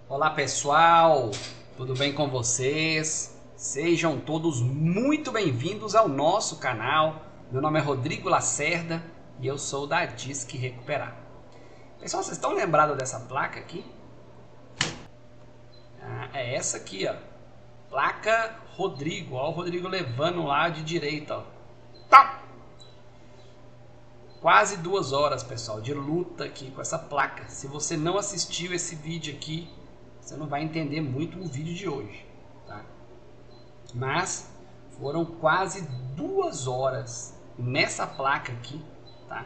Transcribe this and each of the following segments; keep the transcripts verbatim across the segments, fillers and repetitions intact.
Olá pessoal, tudo bem com vocês? Sejam todos muito bem-vindos ao nosso canal. Meu nome é Rodrigo Lacerda e eu sou da Disque Recuperar. Pessoal, vocês estão lembrados dessa placa aqui? Ah, é essa aqui, ó. Placa Rodrigo, ó, o Rodrigo levando lá de direita, ó. Tá! Quase duas horas, pessoal, de luta aqui com essa placa. Se você não assistiu esse vídeo aqui, você não vai entender muito o vídeo de hoje, tá? Mas foram quase duas horas nessa placa aqui, tá?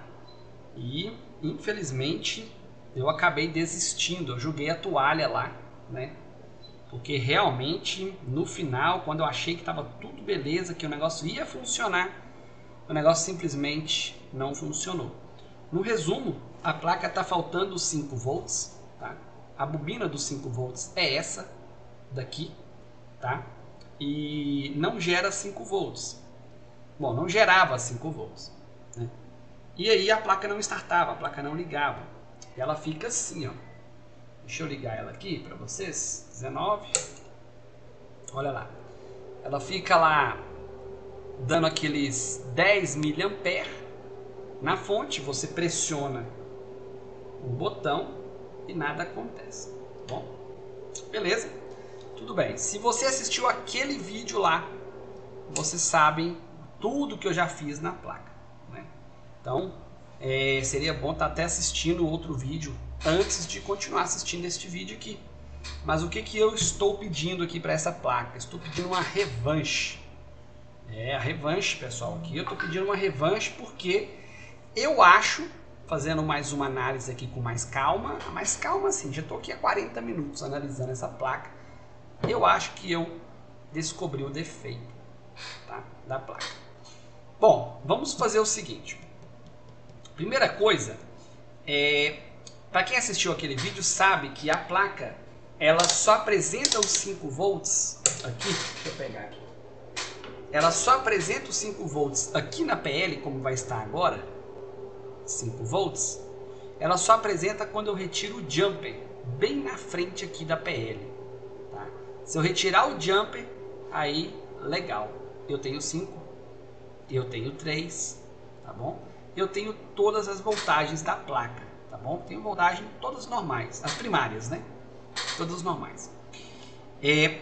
E infelizmente eu acabei desistindo, eu joguei a toalha lá, né? Porque realmente no final, quando eu achei que estava tudo beleza, que o negócio ia funcionar, o negócio simplesmente não funcionou. No resumo, a placa está faltando cinco volts, tá? A bobina dos cinco volts é essa daqui, tá? E não gera cinco volts. Bom, não gerava cinco volts, né? E aí a placa não startava, a placa não ligava. E ela fica assim, ó. Deixa eu ligar ela aqui para vocês. dezenove. Olha lá. Ela fica lá dando aqueles dez miliamperes. Na fonte você pressiona o botão e nada acontece, tá bom? Beleza? Tudo bem. Se você assistiu aquele vídeo lá, vocês sabem tudo que eu já fiz na placa, né? Então, é, seria bom estar até assistindo outro vídeo antes de continuar assistindo este vídeo aqui. Mas o que, que eu estou pedindo aqui para essa placa? Estou pedindo uma revanche. É, a revanche, pessoal. Aqui eu estou pedindo uma revanche porque eu acho, fazendo mais uma análise aqui com mais calma, mais calma assim, já estou aqui há quarenta minutos analisando essa placa, eu acho que eu descobri o defeito, tá, da placa. Bom, vamos fazer o seguinte. Primeira coisa, é, para quem assistiu aquele vídeo sabe que a placa, ela só apresenta os cinco volts, aqui, deixa eu pegar aqui, ela só apresenta os cinco volts aqui na P L, como vai estar agora, cinco volts, ela só apresenta quando eu retiro o jumper, bem na frente aqui da P L, tá? Se eu retirar o jumper, aí legal, eu tenho cinco, eu tenho três, tá bom? Eu tenho todas as voltagens da placa, tá bom? Tenho voltagem todas normais, as primárias, né? Todas normais. É...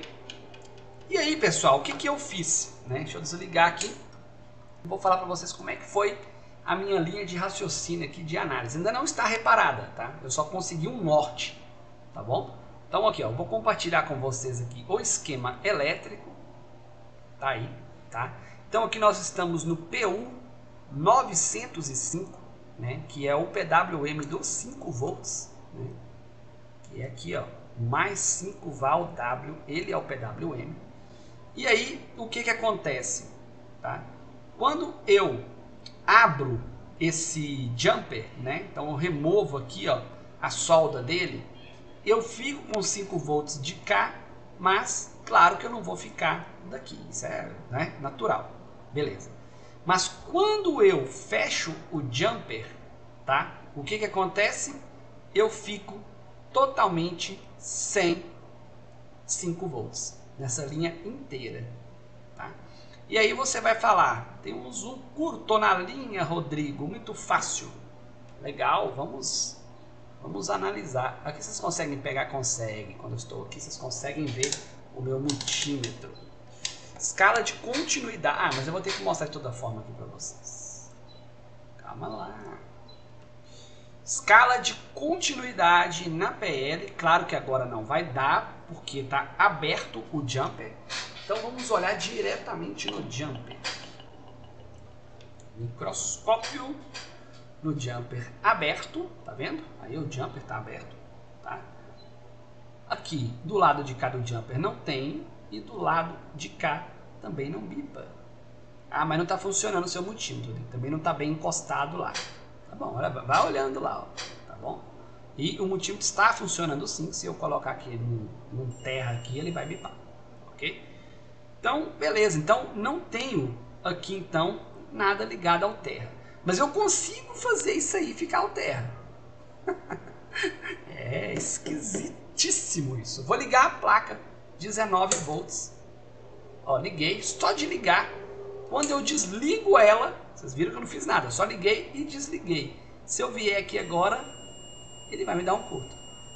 E aí, pessoal, o que que eu fiz, né? Deixa eu desligar aqui, vou falar para vocês como é que foi a minha linha de raciocínio aqui de análise. Ainda não está reparada, tá? Eu só consegui um norte, tá bom? Então aqui, ó, vou compartilhar com vocês aqui o esquema elétrico, tá aí, tá? Então aqui nós estamos no P U novecentos e cinco, né? Que é o P W M dos cinco volts, né? Que é aqui, ó, mais cinco val W, ele é o P W M. E aí, o que que acontece, tá? Quando eu abro esse jumper, né? Então eu removo aqui, ó, a solda dele, eu fico com cinco volts de cá, mas claro que eu não vou ficar daqui, isso é, né, natural, beleza. Mas quando eu fecho o jumper, tá? O que que acontece? Eu fico totalmente sem cinco volts nessa linha inteira, tá? E aí você vai falar, temos um curto na linha, Rodrigo, muito fácil. Legal, vamos, vamos analisar. Aqui vocês conseguem pegar? Conseguem. Quando eu estou aqui, vocês conseguem ver o meu multímetro. Escala de continuidade. Ah, mas eu vou ter que mostrar de toda forma aqui para vocês. Calma lá. Escala de continuidade na P L. Claro que agora não vai dar, porque está aberto o jumper. Então vamos olhar diretamente no jumper. Microscópio no jumper aberto, tá vendo? Aí o jumper está aberto, tá? Aqui do lado de cá do jumper não tem e do lado de cá também não bipa. Ah, mas não está funcionando o seu multímetro, também não está bem encostado lá. Tá bom, olha, vai olhando lá, ó, tá bom? E o multímetro está funcionando sim, se eu colocar aqui num, num terra aqui, ele vai bipar, ok? Então, beleza, então não tenho aqui então nada ligado ao terra. Mas eu consigo fazer isso aí ficar ao terra. É esquisito. importantíssimo isso. Eu vou ligar a placa dezenove volts. Ó, liguei, só de ligar. Quando eu desligo ela, vocês viram que eu não fiz nada, eu só liguei e desliguei. Se eu vier aqui agora, ele vai me dar um curto.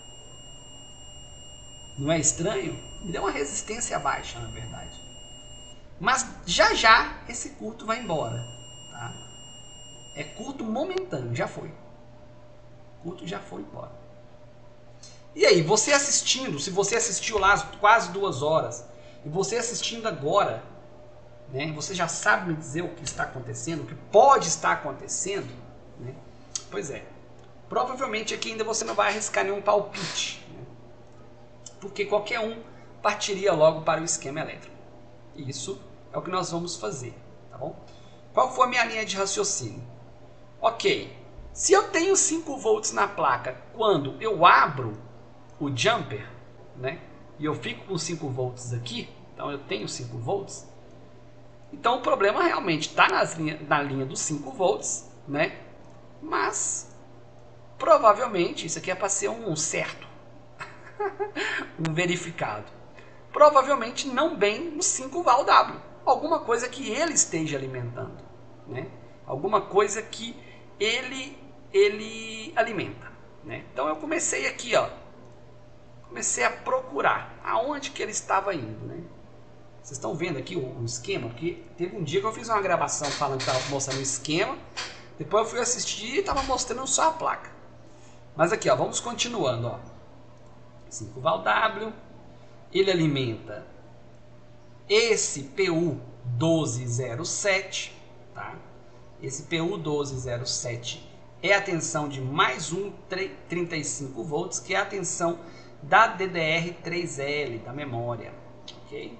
Não é estranho? Me deu uma resistência baixa, na verdade. Mas já já esse curto vai embora, tá? É curto momentâneo, já foi. Curto já foi embora. E aí, você assistindo, se você assistiu lá quase duas horas, e você assistindo agora, né, você já sabe me dizer o que está acontecendo, o que pode estar acontecendo, né? Pois é, provavelmente aqui ainda você não vai arriscar nenhum palpite, né? Porque qualquer um partiria logo para o esquema elétrico. E isso é o que nós vamos fazer, tá bom? Qual foi a minha linha de raciocínio? Ok, se eu tenho cinco volts na placa quando eu abro o jumper, né, e eu fico com cinco volts aqui, então eu tenho cinco volts, então o problema realmente está na linha dos cinco volts, né, mas provavelmente isso aqui é para ser um certo, um verificado, provavelmente não bem no cinco volt W, alguma coisa que ele esteja alimentando, né, alguma coisa que ele, ele alimenta, né. Então eu comecei aqui, ó, comecei a procurar aonde que ele estava indo, né? Vocês estão vendo aqui o, o esquema? Porque teve um dia que eu fiz uma gravação falando que estava mostrando o esquema, depois eu fui assistir e estava mostrando só a placa. Mas aqui, ó, vamos continuando, ó. cinco volt W, ele alimenta esse P U doze zero sete, tá? Esse P U doze zero sete é a tensão de mais um trinta e cinco volts, que é a tensão da D D R três L, da memória, ok?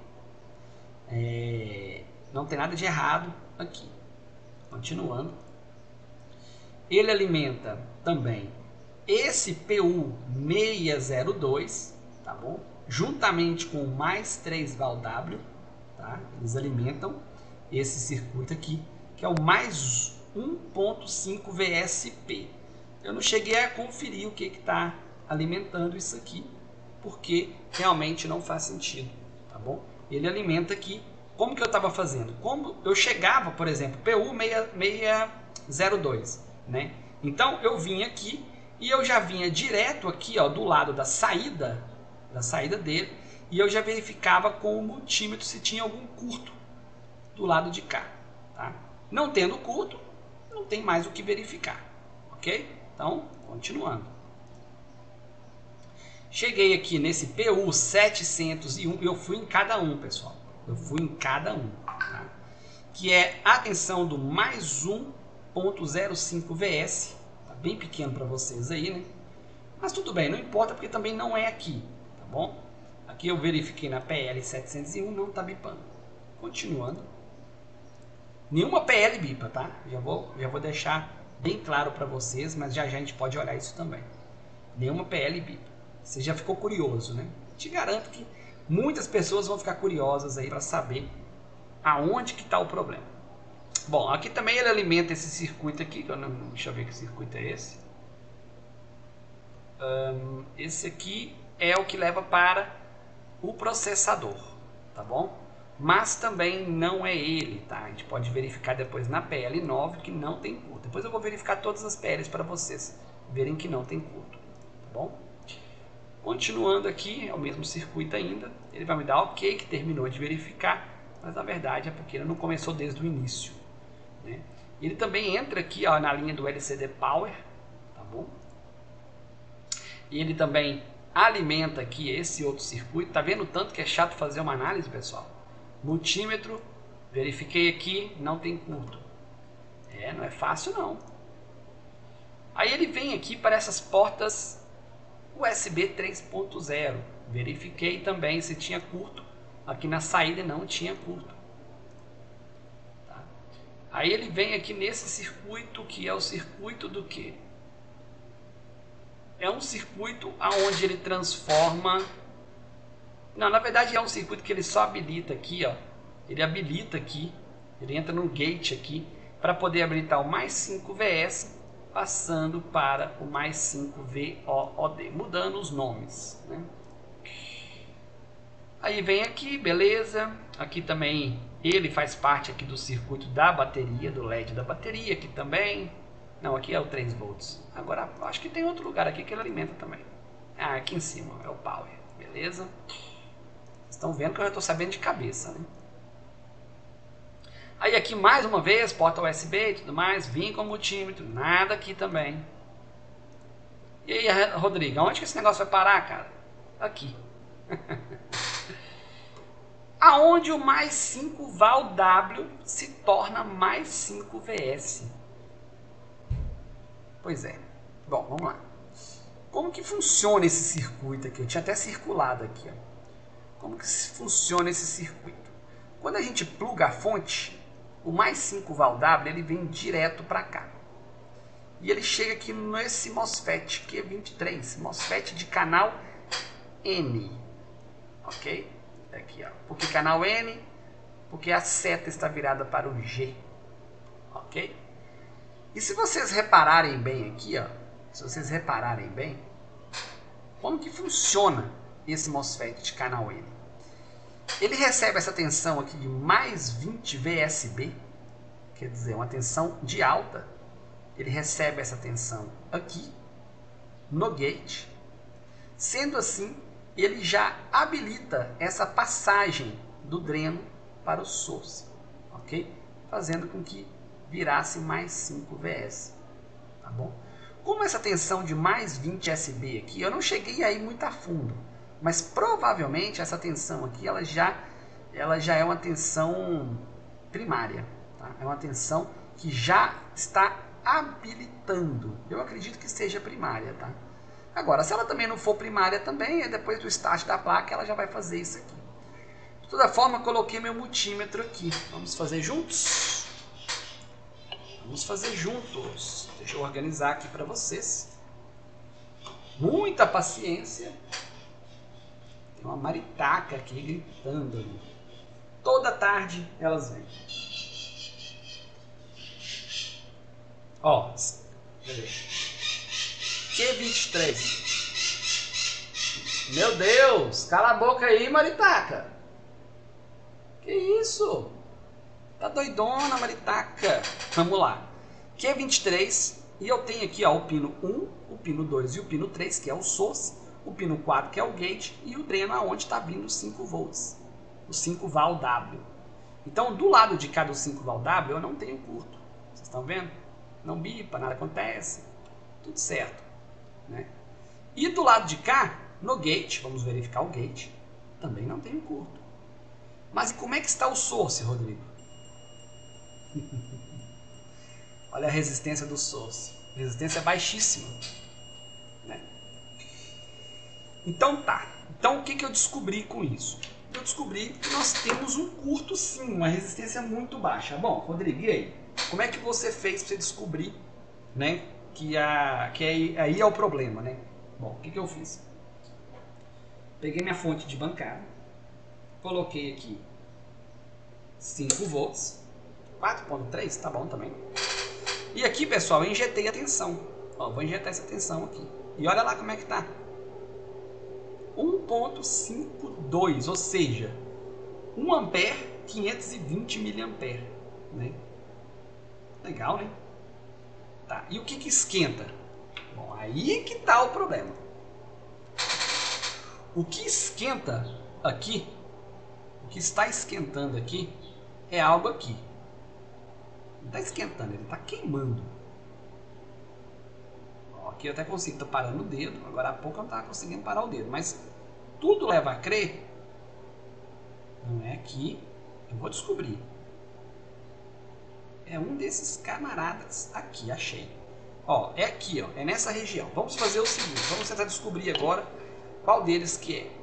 É, não tem nada de errado aqui. Continuando. Ele alimenta também esse P U seiscentos e dois, tá bom? Juntamente com mais três volt W, tá? Eles alimentam esse circuito aqui, que é o mais um ponto cinco V S P. Eu não cheguei a conferir o que está alimentando isso aqui, porque realmente não faz sentido, tá bom? Ele alimenta aqui, como que eu estava fazendo? Como eu chegava, por exemplo, P U seiscentos e dois, né? Então eu vinha aqui e eu já vinha direto aqui, ó, do lado da saída, da saída dele, e eu já verificava com o multímetro se tinha algum curto do lado de cá, tá? Não tendo curto, não tem mais o que verificar, ok? Então, continuando. Cheguei aqui nesse P U setecentos e um, eu fui em cada um, pessoal. Eu fui em cada um, tá? Que é a tensão do mais um ponto zero cinco V S. Tá bem pequeno para vocês aí, né? Mas tudo bem, não importa porque também não é aqui, tá bom? Aqui eu verifiquei na P L setecentos e um, não tá bipando. Continuando. Nenhuma P L bipa, tá? Já vou, já vou deixar bem claro para vocês, mas já já a gente pode olhar isso também. Nenhuma P L bipa. Você já ficou curioso, né? Te garanto que muitas pessoas vão ficar curiosas aí para saber aonde que está o problema. Bom, aqui também ele alimenta esse circuito aqui. Que eu não, deixa eu ver que circuito é esse. Um, esse aqui é o que leva para o processador, tá bom? Mas também não é ele, tá? A gente pode verificar depois na P L nove que não tem curto. Depois eu vou verificar todas as P Ls para vocês verem que não tem curto, tá bom? Continuando aqui, é o mesmo circuito ainda, ele vai me dar ok, que terminou de verificar, mas na verdade é porque ele não começou desde o início, né? Ele também entra aqui, ó, na linha do L C D Power, tá bom? E ele também alimenta aqui esse outro circuito, tá vendo o tanto que é chato fazer uma análise, pessoal? Multímetro, verifiquei aqui, não tem curto. É, não é fácil não. Aí ele vem aqui para essas portas U S B três ponto zero, verifiquei também se tinha curto, aqui na saída não tinha curto, tá? Aí ele vem aqui nesse circuito, que é o circuito do que? É um circuito aonde ele transforma, não, na verdade é um circuito que ele só habilita aqui, ó, ele habilita aqui, ele entra no gate aqui, para poder habilitar o mais cinco V S, passando para o mais cinco V O O D, mudando os nomes, né? Aí vem aqui, beleza. Aqui também ele faz parte aqui do circuito da bateria, do L E D da bateria aqui também. Não, aqui é o três volts. Agora acho que tem outro lugar aqui que ele alimenta também. Ah, aqui em cima é o power, beleza. Estão vendo que eu já estou sabendo de cabeça, né? Aí aqui mais uma vez, porta U S B e tudo mais, vim com multímetro, nada aqui também. E aí, Rodrigo, onde que esse negócio vai parar, cara? Aqui. Aonde o mais cinco val W se torna mais cinco V S. Pois é. Bom, vamos lá. Como que funciona esse circuito aqui? Eu tinha até circulado aqui, ó. Como que funciona esse circuito? Quando a gente pluga a fonte, o mais cinco val W ele vem direto para cá. E ele chega aqui nesse MOSFET Q vinte e três, MOSFET de canal N. Ok? Aqui, ó. Por que canal N? Porque a seta está virada para o G. Ok? E se vocês repararem bem aqui, ó, se vocês repararem bem, como que funciona esse MOSFET de canal N? Ele recebe essa tensão aqui de mais vinte V S B, quer dizer, uma tensão de alta. Ele recebe essa tensão aqui, no gate. Sendo assim, ele já habilita essa passagem do dreno para o source, ok? Fazendo com que virasse mais cinco V S, tá bom? Como essa tensão de mais vinte S B aqui, eu não cheguei aí muito a fundo, mas provavelmente essa tensão aqui, ela já, ela já é uma tensão primária, tá? É uma tensão que já está habilitando. Eu acredito que seja primária, tá? Agora, se ela também não for primária também, é depois do start da placa, ela já vai fazer isso aqui. De toda forma, coloquei meu multímetro aqui. Vamos fazer juntos? Vamos fazer juntos. Deixa eu organizar aqui para vocês. Muita paciência. Tem uma maritaca aqui gritando ali. Toda tarde elas vêm. Ó, Q vinte e três. Meu Deus, cala a boca aí, maritaca. Que isso? Tá doidona, maritaca. Vamos lá. Q vinte e três. E eu tenho aqui, ó, o pino um, o pino dois e o pino três, que é o source. O pino quatro, que é o gate. E o dreno, aonde está vindo os cinco volts. O cinco val W. Então, do lado de cá do cinco val W, eu não tenho curto. Vocês estão vendo? Não bipa, nada acontece. Tudo certo, né? E do lado de cá, no gate, vamos verificar o gate, também não tem curto. Mas como é que está o source, Rodrigo? Olha a resistência do source. Resistência baixíssima, né? Então tá. Então o que, que eu descobri com isso? Eu descobri que nós temos um curto sim, uma resistência muito baixa. Bom, Rodrigo, e aí? Como é que você fez para você descobrir, né, que, a, que aí, aí é o problema, né? Bom, o que, que eu fiz? Peguei minha fonte de bancada, coloquei aqui cinco volts, quatro ponto três, tá bom também. E aqui, pessoal, eu injetei a tensão. Ó, vou injetar essa tensão aqui. E olha lá como é que tá. um ponto cinquenta e dois, ou seja, um ampere, quinhentos e vinte miliamperes, né? Legal, né? Tá, e o que que esquenta? Bom, aí que tá o problema. O que esquenta aqui, o que está esquentando aqui, é algo aqui. Não está esquentando, ele está queimando. Ó, aqui eu até consigo, estou parando o dedo. Agora há pouco eu não estava conseguindo parar o dedo. Mas tudo leva a crer. Não é aqui. Eu vou descobrir. É um desses camaradas aqui, achei. Ó, é aqui, ó, é nessa região. Vamos fazer o seguinte, vamos tentar descobrir agora qual deles que é.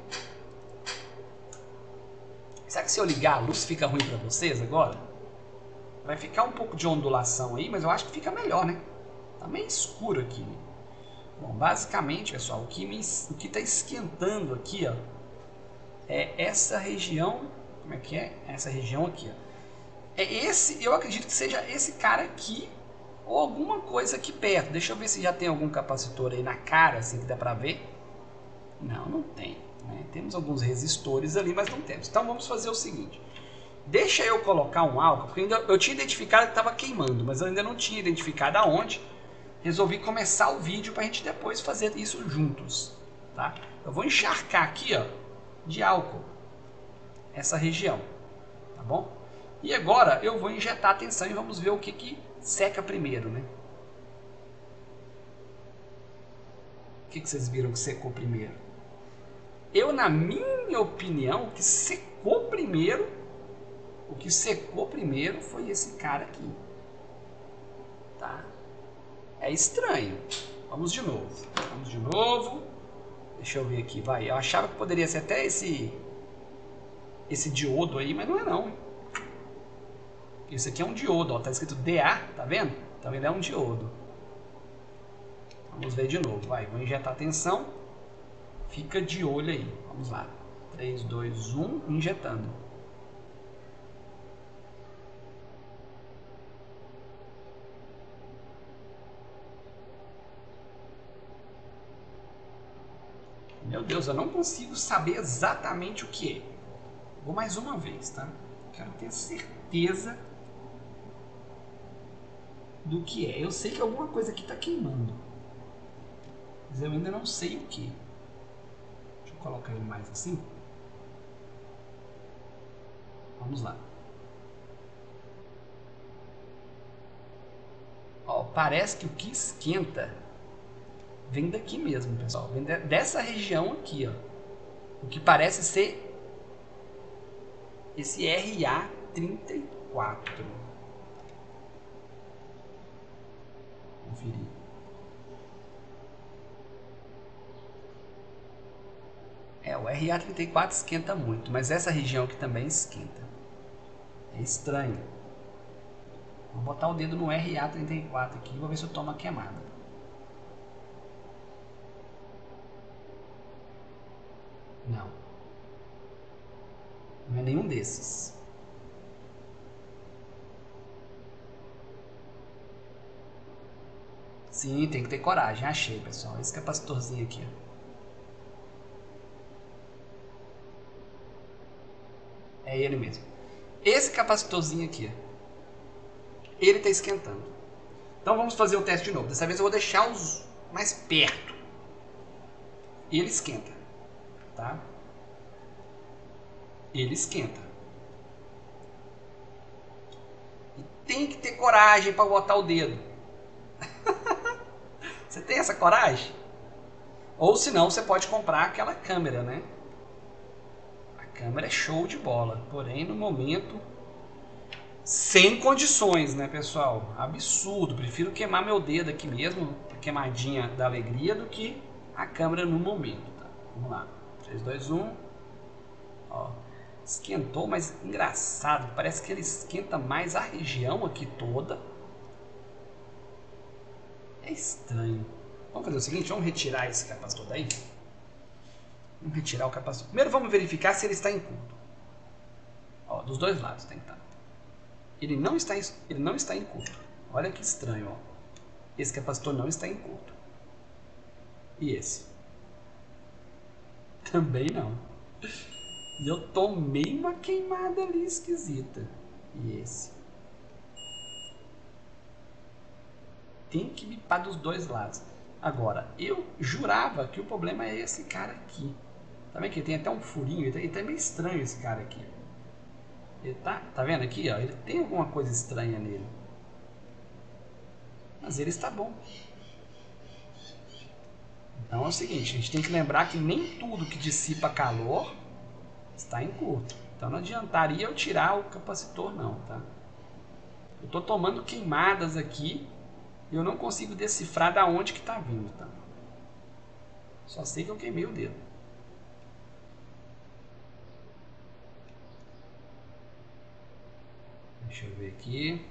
Será que se eu ligar a luz fica ruim para vocês agora? Vai ficar um pouco de ondulação aí, mas eu acho que fica melhor, né? Tá meio escuro aqui, né? Bom, basicamente, pessoal, o que me, o que tá esquentando aqui, ó, é essa região. Como é que é? Essa região aqui, ó. É esse, eu acredito que seja esse cara aqui ou alguma coisa aqui perto. Deixa eu ver se já tem algum capacitor aí na cara, assim, que dá pra ver. Não, não tem. Né? Temos alguns resistores ali, mas não temos. Então vamos fazer o seguinte. Deixa eu colocar um álcool, porque ainda, eu tinha identificado que estava queimando, mas eu ainda não tinha identificado aonde. Resolvi começar o vídeo para a gente depois fazer isso juntos. Tá? Eu vou encharcar aqui, ó, de álcool essa região. Tá bom? E agora eu vou injetar a tensão e vamos ver o que, que seca primeiro, né? O que, que vocês viram que secou primeiro? Eu, na minha opinião, o que secou primeiro, o que secou primeiro foi esse cara aqui. Tá? É estranho. Vamos de novo. Vamos de novo. Deixa eu ver aqui, vai. Eu achava que poderia ser até esse esse diodo aí, mas não é não. Esse aqui é um diodo, ó. Tá escrito D A, tá vendo? Então ele é um diodo. Vamos ver de novo, vai. Vou injetar a tensão. Fica de olho aí. Vamos lá. três, dois, um, injetando. Meu Deus, eu não consigo saber exatamente o que é. Vou mais uma vez, tá? Quero ter certeza do que é. Eu sei que alguma coisa aqui está queimando, mas eu ainda não sei o que. Deixa eu colocar ele mais assim. Vamos lá. Ó, parece que o que esquenta vem daqui mesmo, pessoal. Vem dessa região aqui, ó. O que parece ser esse R A trinta e quatro. Conferir. É, o R A trinta e quatro esquenta muito, mas essa região aqui também esquenta. É estranho. Vou botar o dedo no R A trinta e quatro aqui e vou ver se eu tomo a queimada. Não. Não é nenhum desses. Sim, tem que ter coragem. Achei, pessoal. Esse capacitorzinho aqui, ó. É ele mesmo. Esse capacitorzinho aqui, ó. Ele está esquentando. Então vamos fazer o teste de novo. Dessa vez eu vou deixar os mais perto. E ele esquenta. Tá? Ele esquenta. E tem que ter coragem para botar o dedo. Você tem essa coragem? Ou senão você pode comprar aquela câmera, né? A câmera é show de bola. Porém, no momento, sem condições, né, pessoal? Absurdo. Prefiro queimar meu dedo aqui mesmo, a queimadinha da alegria, do que a câmera no momento. Tá? Vamos lá. três, dois, um. Ó. Esquentou, mas engraçado. Parece que ele esquenta mais a região aqui toda. É estranho. Vamos fazer o seguinte, vamos retirar esse capacitor daí. Vamos retirar o capacitor. Primeiro vamos verificar se ele está em curto. Ó, dos dois lados tem que estar. Ele não está, ele não está em curto. Olha que estranho, ó. Esse capacitor não está em curto. E esse? Também não. E eu tomei uma queimada ali esquisita. E esse? Tem que bipar dos dois lados. Agora, eu jurava que o problema é esse cara aqui. Tá vendo que ele tem até um furinho? Ele tá, ele tá meio estranho esse cara aqui. Ele tá, tá vendo aqui? Ó, ele tem alguma coisa estranha nele. Mas ele está bom. Então é o seguinte, a gente tem que lembrar que nem tudo que dissipa calor está em curto. Então não adiantaria eu tirar o capacitor não, tá? Eu estou tomando queimadas aqui e eu não consigo decifrar da onde que está vindo, tá? Só sei que eu queimei o dedo. Deixa eu ver aqui.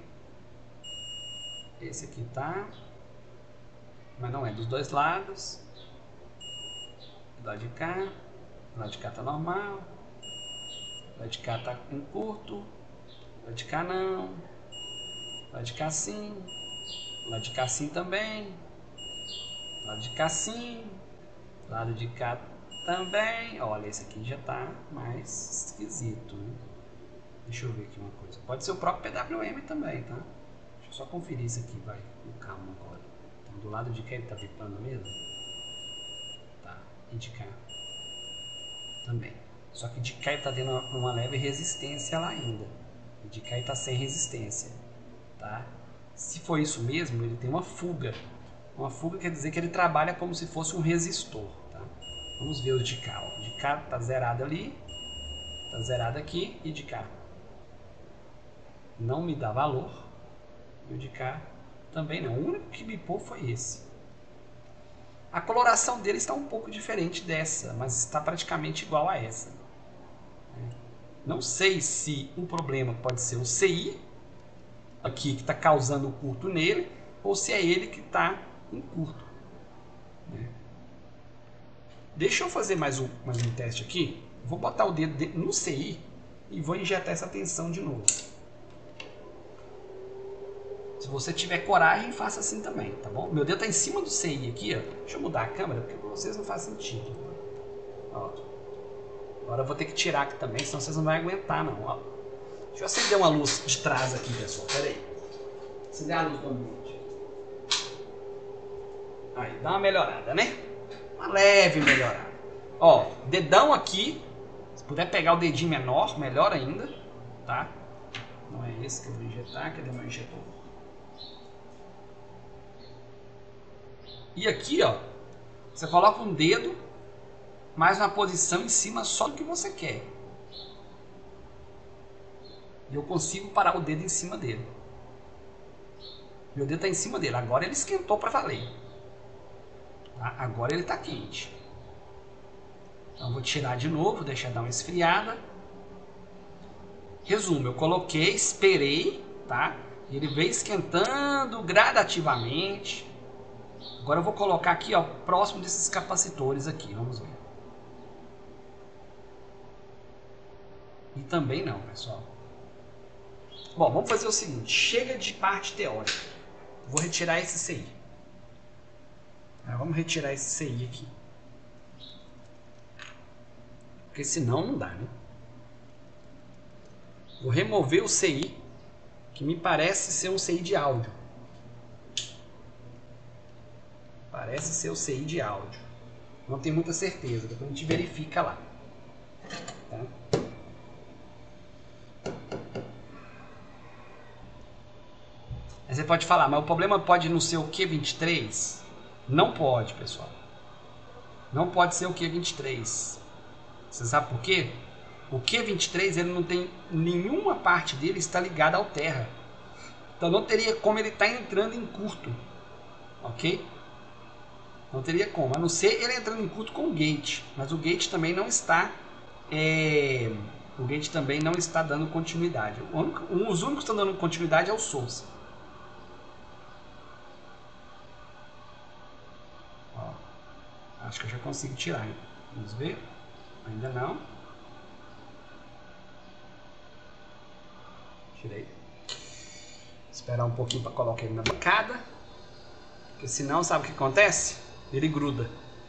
Esse aqui tá. Mas não é dos dois lados. Do lado de cá. Do lado de cá tá normal. Do lado de cá tá em curto. Do lado de cá não. Do lado de cá sim. Do lado de cá sim também. Do lado de cá sim. Do Lado de cá também. Olha, esse aqui já tá mais esquisito, né? Deixa eu ver aqui uma coisa. Pode ser o próprio P W M também, tá? Deixa eu só conferir isso aqui, vai. Com calma agora. Então, do lado de cá ele tá vipando mesmo? Tá. E de cá também. Só que de cá ele tá tendo uma, uma leve resistência lá ainda. E de cá ele tá sem resistência. Tá? Se for isso mesmo, ele tem uma fuga. Uma fuga quer dizer que ele trabalha como se fosse um resistor. Tá? Vamos ver o de cá. Ó. De cá tá zerado ali. Tá zerado aqui. E de cá não me dá valor. E o de cá também não. O único que bipou foi esse. A coloração dele está um pouco diferente dessa, mas está praticamente igual a essa. Não sei se o problema pode ser o C I aqui que está causando o curto nele, ou se é ele que está em curto. Deixa eu fazer mais um, mais um teste aqui. Vou botar o dedo no C I e vou injetar essa tensão de novo. Se você tiver coragem, faça assim também, tá bom? Meu dedo está em cima do C I aqui, ó. Deixa eu mudar a câmera, porque para vocês não faz sentido. Ó. Agora eu vou ter que tirar aqui também, senão vocês não vão aguentar, não. Ó. Deixa eu acender uma luz de trás aqui, pessoal. Pera aí. Acender a luz do ambiente. Aí, dá uma melhorada, né? Uma leve melhorada. Ó, dedão aqui. Se puder pegar o dedinho menor, melhor ainda. Tá? Não é esse que eu vou injetar, cadê meu injetor? E aqui, ó, você coloca um dedo mais uma posição em cima só do que você quer. E eu consigo parar o dedo em cima dele. Meu dedo está em cima dele. Agora ele esquentou para valer. Tá? Agora ele está quente. Então eu vou tirar de novo, deixar dar uma esfriada. Resumo, eu coloquei, esperei, tá? Ele veio esquentando gradativamente. Agora eu vou colocar aqui, ó, próximo desses capacitores aqui, vamos ver. E também não, pessoal. Bom, vamos fazer o seguinte, chega de parte teórica. Vou retirar esse C I. Ah, vamos retirar esse C I aqui. Porque senão não dá, né? Vou remover o C I, que me parece ser um C I de áudio. Parece ser o C I de áudio. Não tenho muita certeza, depois a gente verifica lá. Tá? Aí você pode falar, mas o problema pode não ser o Q vinte e três? Não pode, pessoal. Não pode ser o Q vinte e três. Você sabe por quê? O Q vinte e três, ele não tem nenhuma parte dele está ligada ao terra. Então não teria como ele estar entrando em curto. Ok? Não teria como, a não ser ele entrando em curto com o gate. Mas o gate também não está... É, o gate também não está dando continuidade. O único, um, os únicos que estão dando continuidade é o source. Ó, acho que eu já consigo tirar. Hein? Vamos ver. Ainda não. Tirei. Esperar um pouquinho para colocar ele na bancada. Porque senão, sabe o que acontece? Ele gruda.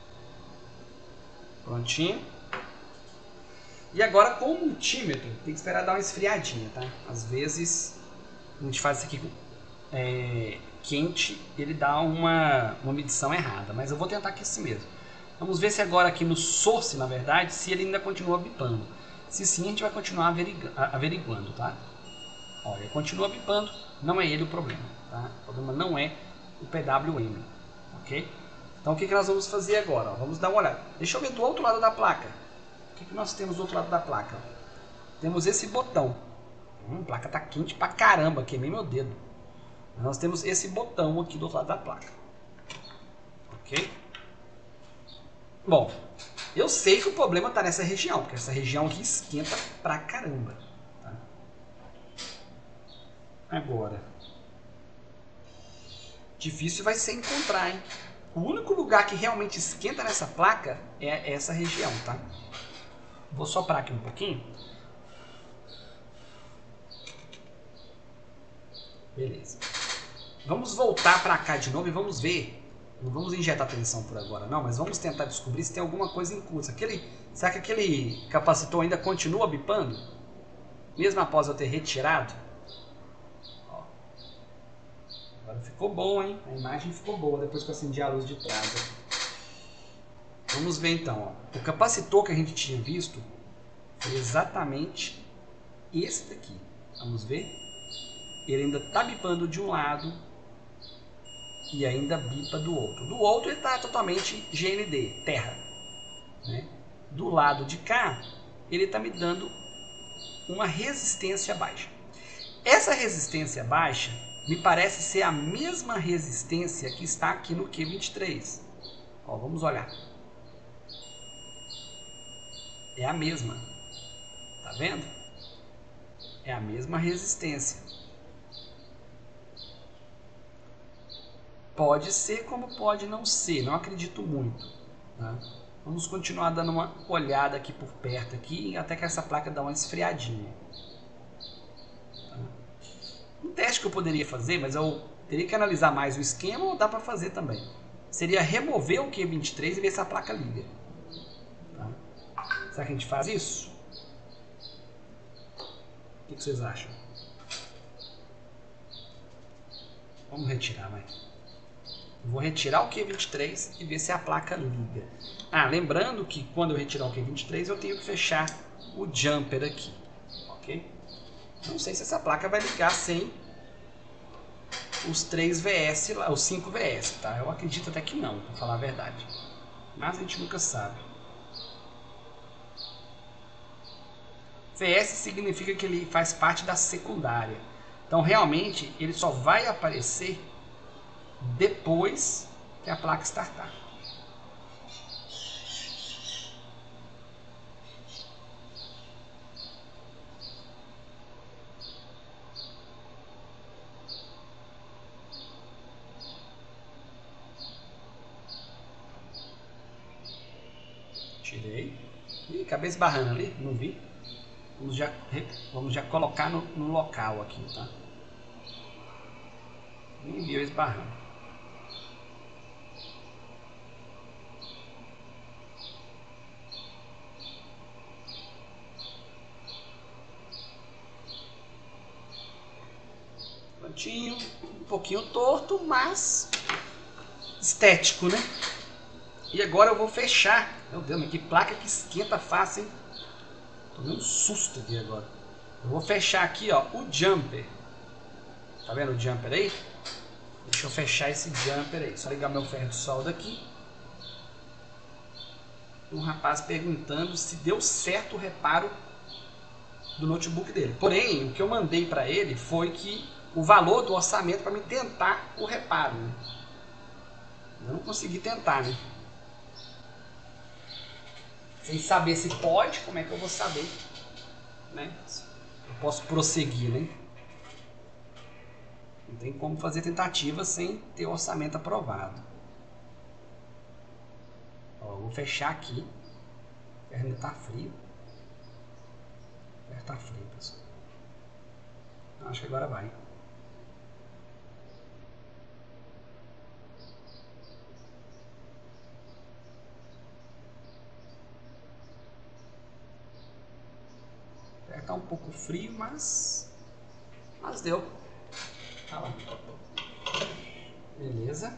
Prontinho. E agora com o multímetro, tem que esperar dar uma esfriadinha, tá? Às vezes a gente faz isso aqui é, quente, ele dá uma, uma medição errada. Mas eu vou tentar aqui assim mesmo. Vamos ver se agora aqui no source, na verdade, se ele ainda continua bipando. Se sim, a gente vai continuar averiguando, averiguando, tá? Olha, continua bipando, não é ele o problema, tá? O problema não é o P W M, ok? Então o que, que nós vamos fazer agora? Ó, vamos dar uma olhada. Deixa eu ver do outro lado da placa. O que, que nós temos do outro lado da placa? Temos esse botão. Hum, a placa tá quente pra caramba, queimei meu dedo. Mas nós temos esse botão aqui do outro lado da placa. Ok? Bom, eu sei que o problema tá nessa região, porque essa região aqui esquenta pra caramba. Tá? Agora, difícil vai ser encontrar, hein? O único lugar que realmente esquenta nessa placa é essa região, tá? Vou soprar aqui um pouquinho. Beleza. Vamos voltar para cá de novo e vamos ver Não vamos injetar tensão por agora não, mas vamos tentar descobrir se tem alguma coisa em curso. Aquele, será que aquele capacitor ainda continua bipando? Mesmo após eu ter retirado? Ó. Agora ficou bom, hein? A imagem ficou boa depois que eu acendi a luz de trás. Vamos ver então. Ó. O capacitor que a gente tinha visto foi exatamente esse daqui. Vamos ver? Ele ainda está bipando de um lado e ainda bipa do outro. Do outro ele está totalmente G N D, terra. Né? Do lado de cá, ele está me dando uma resistência baixa. Essa resistência baixa me parece ser a mesma resistência que está aqui no Q vinte e três. Ó, vamos olhar. É a mesma. Tá vendo? É a mesma resistência. Pode ser como pode não ser, não acredito muito. Tá? Vamos continuar dando uma olhada aqui por perto aqui, até que essa placa dá uma esfriadinha. Tá? Um teste que eu poderia fazer, mas eu teria que analisar mais o esquema, ou dá para fazer também. Seria remover o Q vinte e três e ver se a placa liga. Tá? Será que a gente faz isso? O que vocês acham? Vamos retirar, vai. Vou retirar o Q vinte e três e ver se a placa liga. Ah, lembrando que quando eu retirar o Q vinte e três eu tenho que fechar o jumper aqui, ok? Não sei se essa placa vai ligar sem os três V S, os cinco V S, tá? Eu acredito até que não, para falar a verdade. Mas a gente nunca sabe. V S significa que ele faz parte da secundária. Então realmente ele só vai aparecer depois que a placa startar. Tirei. Ih, acabei esbarrando ali, não vi. Vamos já, vamos já colocar no, no local aqui, tá? Nem vi eu esbarrando. Prontinho, um pouquinho torto, mas estético, né? E agora eu vou fechar. Meu Deus, mas que placa que esquenta fácil, hein? Tomei um susto aqui agora. Eu vou fechar aqui, ó, o jumper. Tá vendo o jumper aí? Deixa eu fechar esse jumper aí. Só ligar meu ferro de solda aqui. Um rapaz perguntando se deu certo o reparo do notebook dele. Porém, o que eu mandei para ele foi que o valor do orçamento para me tentar o reparo. Né? Eu não consegui tentar, né? Sem saber se pode, como é que eu vou saber? Né? Eu posso prosseguir, né? Não tem como fazer tentativa sem ter orçamento aprovado. Ó, vou fechar aqui. O ferro ainda tá frio. O ferro tá frio, pessoal. Acho que agora vai. O ferro tá um pouco frio, mas... Mas deu. Tá lá. Beleza.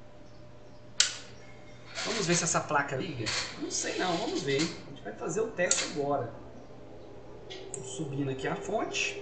Vamos ver se essa placa liga? Não sei não, vamos ver. A gente vai fazer o teste agora. Estou subindo aqui a fonte.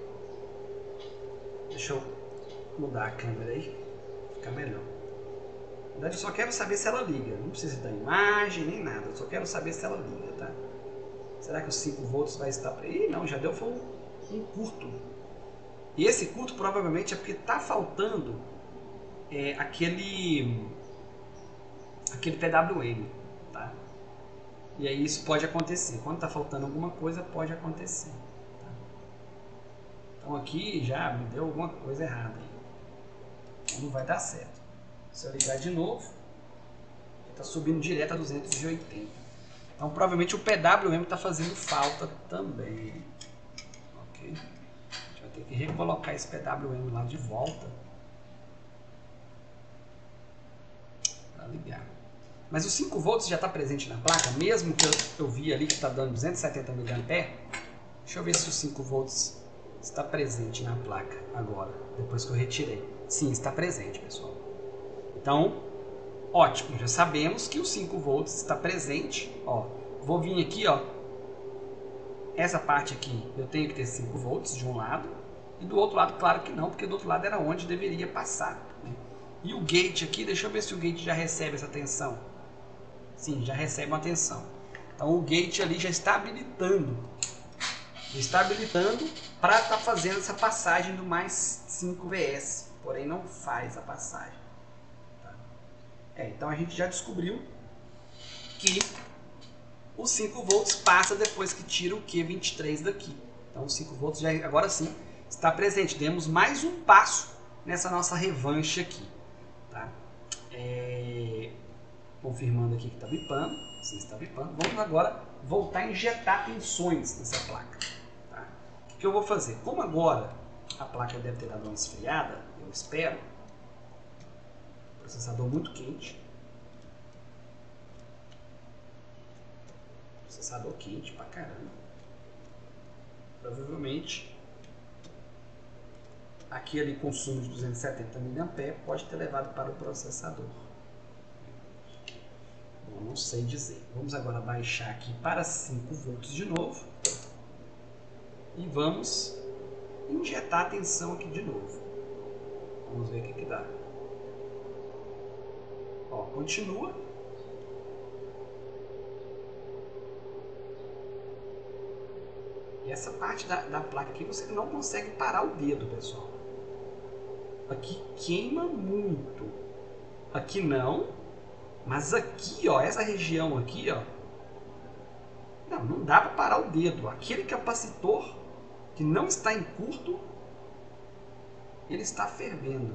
Deixa eu mudar a câmera aí. Fica melhor. Na verdade eu só quero saber se ela liga. Não precisa da imagem nem nada. Eu só quero saber se ela liga, tá? Será que os cinco volts vai estar para aí? Não, já deu foi um, um curto. E esse curto provavelmente é porque está faltando é, aquele, aquele P W M, tá? E aí isso pode acontecer. Quando está faltando alguma coisa, pode acontecer. Tá? Então aqui já me deu alguma coisa errada. Aí. Não vai dar certo. Se eu ligar de novo, está subindo direto a duzentos e oitenta. Então provavelmente o P W M está fazendo falta também. Ok? Ter que recolocar esse P W M lá de volta. Tá ligado. Mas os cinco volts já está presente na placa, mesmo que eu, eu vi ali que está dando duzentos e setenta miliamperes. Deixa eu ver se os cinco volts está presente na placa agora, depois que eu retirei. Sim, está presente, pessoal. Então, ótimo, já sabemos que os cinco volts está presente. Ó, vou vir aqui, ó. Essa parte aqui eu tenho que ter cinco volts de um lado. E do outro lado, claro que não, porque do outro lado era onde deveria passar, né? E o gate aqui, deixa eu ver se o gate já recebe essa tensão. Sim, já recebe uma tensão. Então o gate ali já está habilitando. Já está habilitando para estar tá fazendo essa passagem do mais cinco V S. Porém não faz a passagem. Tá? É, então a gente já descobriu que os cinco volts passa depois que tira o Q vinte e três daqui. Então os cinco volts já agora sim está presente. Demos mais um passo nessa nossa revanche aqui. Tá? É... Confirmando aqui que está bipando. Sim, está bipando. Vamos agora voltar a injetar tensões nessa placa. Tá? O que eu vou fazer? Como agora a placa deve ter dado uma esfriada, eu espero. Processador muito quente. Processador quente pra caramba. Provavelmente aquele consumo de duzentos e setenta miliamperes pode ter levado para o processador. Eu não sei dizer. Vamos agora baixar aqui para cinco volts de novo. E vamos injetar a tensão aqui de novo. Vamos ver o que, que dá. Ó, continua. E essa parte da, da placa aqui você não consegue parar o dedo, pessoal. Aqui queima muito. Aqui não. Mas aqui, ó, essa região aqui, ó, não, não dá para parar o dedo. Aquele capacitor que não está em curto, ele está fervendo.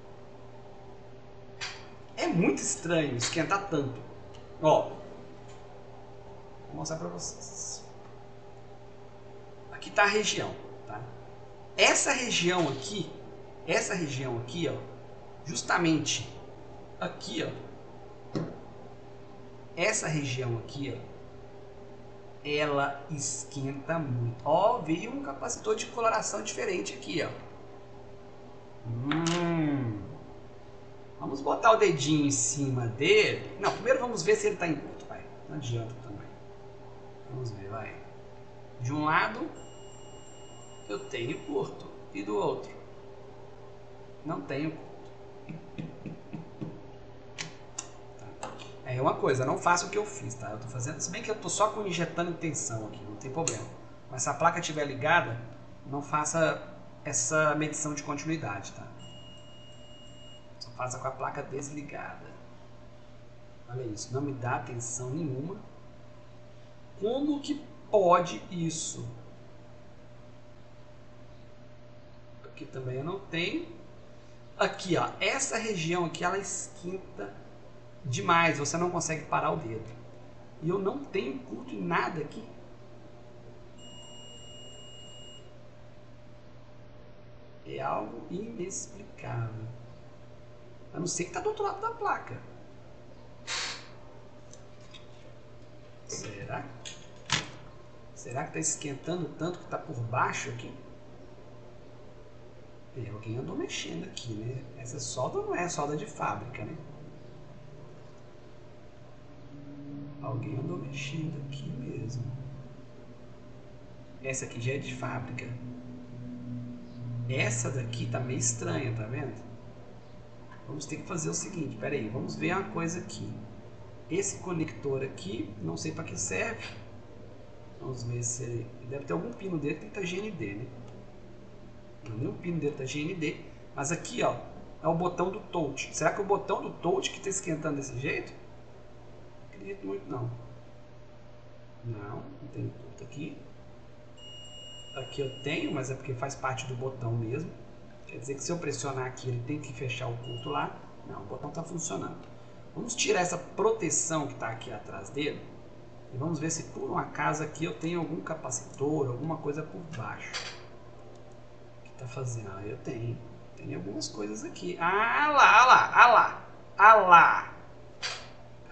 É muito estranho esquentar tanto. Ó, vou mostrar para vocês. Aqui está a região, tá? Essa região aqui, essa região aqui, ó, justamente aqui, ó. Essa região aqui, ó, ela esquenta muito. Ó, veio um capacitor de coloração diferente aqui, ó. Hum. Vamos botar o dedinho em cima dele. Não, primeiro vamos ver se ele está em curto, vai. Não adianta também. Vamos ver, vai. De um lado, eu tenho curto. E do outro, não tenho curto. É uma coisa, não faça o que eu fiz, tá? Eu tô fazendo, se bem que eu tô só com injetando tensão aqui, não tem problema. Mas se a placa estiver ligada, não faça essa medição de continuidade, tá? Só faça com a placa desligada. Olha isso, não me dá tensão nenhuma. Como que pode isso? Aqui também eu não tenho. Aqui, ó, essa região aqui, ela esquenta demais, você não consegue parar o dedo. E eu não tenho curto em nada aqui. É algo inexplicável. A não ser que está do outro lado da placa. Será? Será que está esquentando tanto que está por baixo aqui? E alguém andou mexendo aqui, né? Essa solda não é solda de fábrica, né? Alguém andou mexendo aqui mesmo. Essa aqui já é de fábrica. Essa daqui tá meio estranha, tá vendo? Vamos ter que fazer o seguinte, pera aí, vamos ver uma coisa aqui. Esse conector aqui, não sei para que serve. Vamos ver se ele... Deve ter algum pino dele que tem que estar G N D, né? Não, nenhum pino dele tá G N D. Mas aqui, ó, é o botão do touch. Será que é o botão do touch que tá esquentando desse jeito? Não acredito muito, não. Não, não tem tudo aqui. Aqui eu tenho, mas é porque faz parte do botão mesmo. Quer dizer que se eu pressionar aqui, ele tem que fechar o culto lá. Não, o botão está funcionando. Vamos tirar essa proteção que está aqui atrás dele. E vamos ver se por um acaso aqui eu tenho algum capacitor, alguma coisa por baixo. O que está fazendo? Ah, eu tenho. Tem algumas coisas aqui. Ah lá, ah lá, ah lá, ah lá.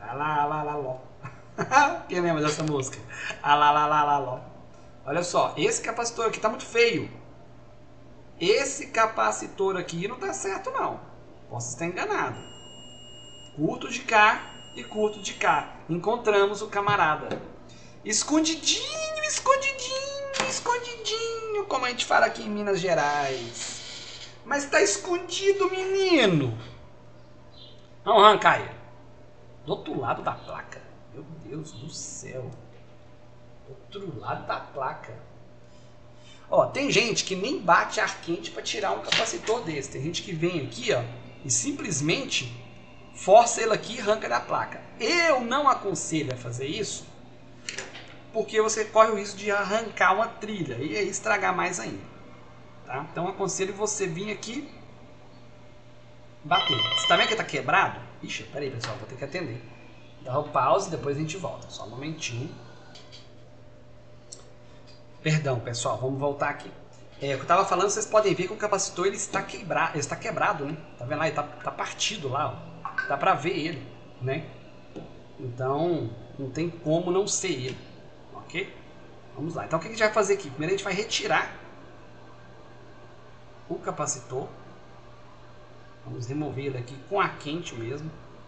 Alalaló. Quem lembra dessa música? Alalaló. Olha só, esse capacitor aqui tá muito feio. Esse capacitor aqui não tá certo não. Posso estar enganado. Curto de cá e curto de cá. Encontramos o camarada. Escondidinho, escondidinho, escondidinho, como a gente fala aqui em Minas Gerais. Mas tá escondido, menino. Vamos arrancar ele. Do outro lado da placa. Meu Deus do céu. Do outro lado da placa. Ó, tem gente que nem bate ar quente para tirar um capacitor desse. Tem gente que vem aqui, ó, e simplesmente força ele aqui e arranca da placa. Eu não aconselho a fazer isso, porque você corre o risco de arrancar uma trilha e aí estragar mais ainda. Tá? Então aconselho você vir aqui bater. Você tá vendo que tá quebrado? Ixi, peraí pessoal, vou ter que atender. Dá o pause e depois a gente volta. Só um momentinho. Perdão pessoal, vamos voltar aqui. É, o que eu tava falando, vocês podem ver que o capacitor ele está, quebra... ele está quebrado, né? Tá vendo lá? Ele tá, tá partido lá, ó. Dá pra ver ele, né? Então, não tem como não ser ele, ok? Vamos lá. Então, o que a gente vai fazer aqui? Primeiro a gente vai retirar o capacitor. Vamos remover ele aqui com ar quente mesmo.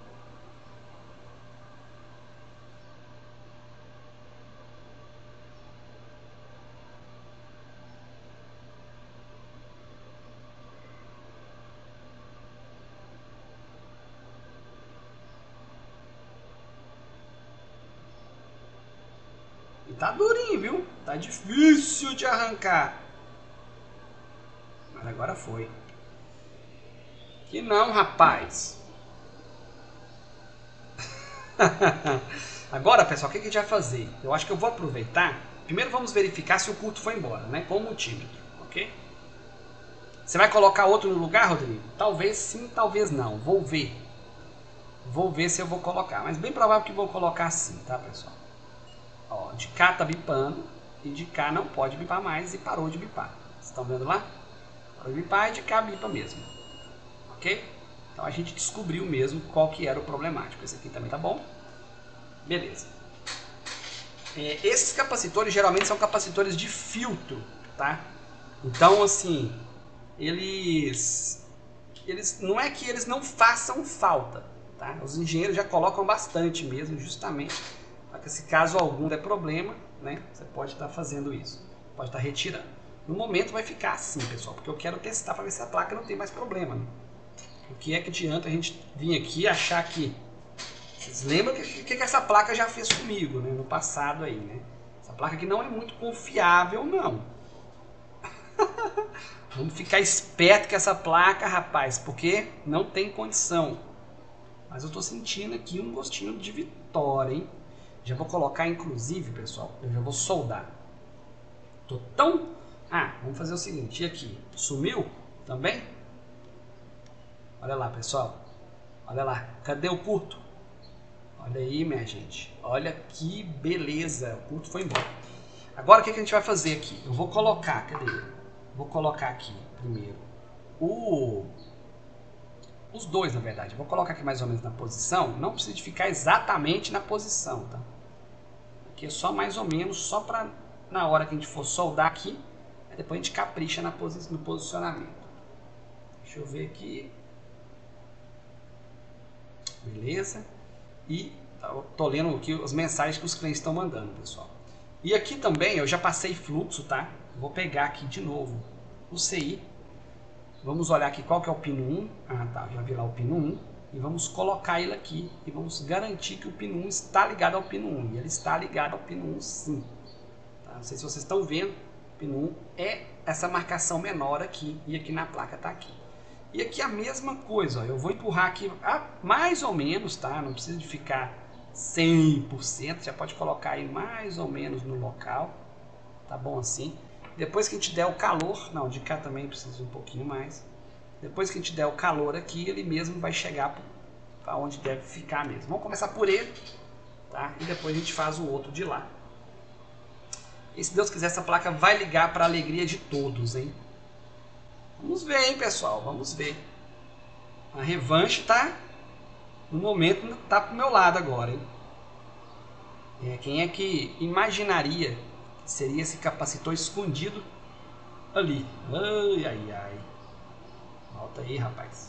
E tá durinho, viu? Tá difícil de arrancar. Mas agora foi. Que não, rapaz. Agora, pessoal, o que a gente vai fazer? Eu acho que eu vou aproveitar. Primeiro vamos verificar se o curto foi embora, né? Com o multímetro, ok? Você vai colocar outro no lugar, Rodrigo? Talvez sim, talvez não. Vou ver. Vou ver se eu vou colocar. Mas bem provável que vou colocar sim, tá, pessoal? Ó, de cá tá bipando e de cá não pode bipar mais e parou de bipar. Vocês estão vendo lá? Parou de bipar e de cá bipa mesmo. Ok? Então a gente descobriu mesmo qual que era o problemático. Esse aqui também tá bom. Beleza. É, esses capacitores geralmente são capacitores de filtro, tá? Então assim, eles, eles não é que eles não façam falta, tá? Os engenheiros já colocam bastante mesmo, justamente para que se caso algum der problema, né? Você pode estar fazendo isso, pode estar retirando. No momento vai ficar assim, pessoal, porque eu quero testar para ver se a placa não tem mais problema, né? O que é que adianta a gente vir aqui e achar que... Vocês lembram o que, que, que essa placa já fez comigo, né? No passado aí, né? Essa placa aqui não é muito confiável, não. Vamos ficar esperto com essa placa, rapaz, porque não tem condição. Mas eu tô sentindo aqui um gostinho de vitória, hein? Já vou colocar, inclusive, pessoal, eu já vou soldar. Tô tão... Ah, vamos fazer o seguinte, e aqui? Sumiu também? Olha lá, pessoal. Olha lá. Cadê o curto? Olha aí, minha gente. Olha que beleza. O curto foi embora. Agora, o que a gente vai fazer aqui? Eu vou colocar... Cadê? Vou colocar aqui, primeiro, o... os dois, na verdade. Eu vou colocar aqui mais ou menos na posição. Não precisa de ficar exatamente na posição, tá? Aqui é só mais ou menos, só para na hora que a gente for soldar aqui, depois a gente capricha na posi no posicionamento. Deixa eu ver aqui. Beleza. E tô lendo aqui as mensagens que os clientes estão mandando, pessoal. E aqui também eu já passei fluxo, tá? Vou pegar aqui de novo o C I. Vamos olhar aqui qual que é o pino um. Ah, tá. Já vi lá o pino um. E vamos colocar ele aqui. E vamos garantir que o pino um está ligado ao pino um. E ele está ligado ao pino um, sim. Tá? Não sei se vocês estão vendo. O pino um é essa marcação menor aqui. E aqui na placa tá aqui. E aqui a mesma coisa, ó, eu vou empurrar aqui ah, mais ou menos, tá? Não precisa de ficar cem por cento, já pode colocar aí mais ou menos no local, tá bom assim? Depois que a gente der o calor, não, de cá também precisa um pouquinho mais. Depois que a gente der o calor aqui, ele mesmo vai chegar para onde deve ficar mesmo. Vamos começar por ele, tá? E depois a gente faz o outro de lá. E se Deus quiser, essa placa vai ligar para a alegria de todos, hein? Vamos ver, hein, pessoal? Vamos ver. A revanche tá no momento tá pro meu lado agora, hein? É, quem é que imaginaria que seria esse capacitor escondido ali? Ai, ai, ai. Volta aí, rapaz.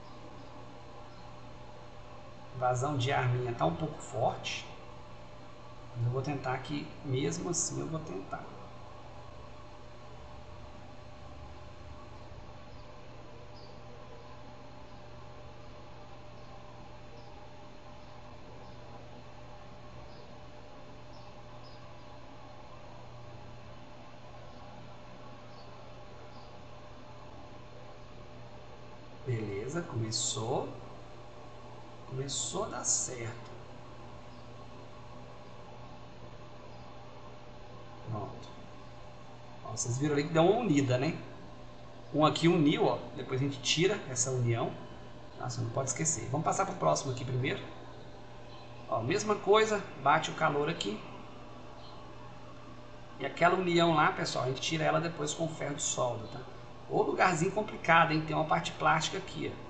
Vazão de ar minha tá um pouco forte. Mas eu vou tentar aqui, mesmo assim eu vou tentar. Beleza, começou. Começou a dar certo. Pronto. Ó, vocês viram ali que deu uma unida, né? Um aqui uniu, ó. Depois a gente tira essa união. Nossa, não pode esquecer. Vamos passar para o próximo aqui primeiro. Ó, mesma coisa, bate o calor aqui. E aquela união lá, pessoal, a gente tira ela depois com ferro de solda, tá? Ô lugarzinho complicado, hein? Tem uma parte plástica aqui, ó.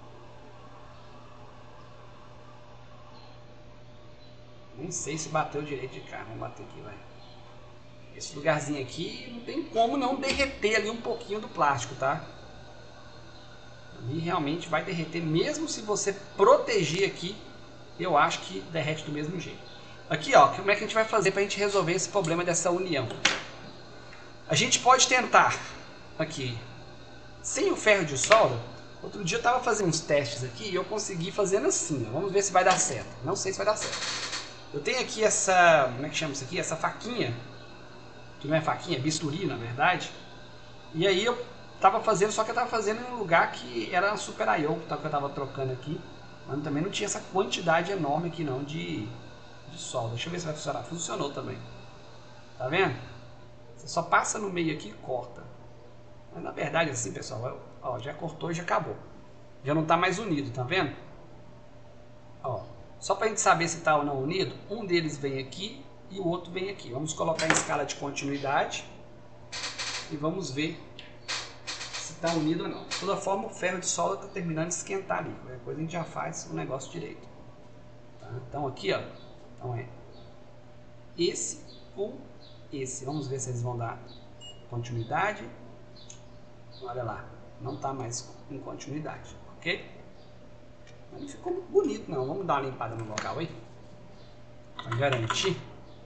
Nem sei se bateu direito de cá. Vamos bater aqui, vai. Esse lugarzinho aqui não tem como não derreter ali um pouquinho do plástico, tá? Ali realmente vai derreter, mesmo se você proteger aqui, eu acho que derrete do mesmo jeito. Aqui, ó, como é que a gente vai fazer para a gente resolver esse problema dessa união? A gente pode tentar aqui, sem o ferro de solda. Outro dia eu estava fazendo uns testes aqui e eu consegui fazendo assim, ó. Vamos ver se vai dar certo. Não sei se vai dar certo. Eu tenho aqui essa, como é que chama isso aqui? Essa faquinha, que não é faquinha, é bisturi na verdade. E aí eu estava fazendo, só que eu estava fazendo em um lugar que era uma Super I O, que eu estava trocando aqui. Mas também não tinha essa quantidade enorme aqui não de, de solda. Deixa eu ver se vai funcionar. Funcionou também. Tá vendo? Você só passa no meio aqui e corta. Mas na verdade assim, pessoal, ó, já cortou e já acabou. Já não está mais unido, tá vendo? Ó, só para a gente saber se está ou não unido, um deles vem aqui e o outro vem aqui. Vamos colocar em escala de continuidade e vamos ver se está unido ou não. De toda forma, o ferro de solda está terminando de esquentar ali. Qualquer coisa a gente já faz o negócio direito. Tá? Então aqui, ó, então é esse ou esse. Vamos ver se eles vão dar continuidade. Olha lá, não está mais em continuidade, ok? Mas não ficou muito bonito não. Vamos dar uma limpada no local aí, para garantir.